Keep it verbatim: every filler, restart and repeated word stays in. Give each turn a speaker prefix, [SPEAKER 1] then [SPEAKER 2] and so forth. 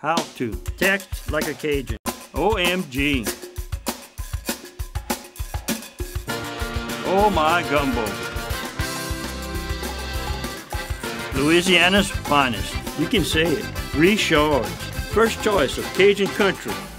[SPEAKER 1] How to text like a Cajun. O M G. Oh my gumbo. Louisiana's finest. You can say it. Three Shards. First choice of Cajun country.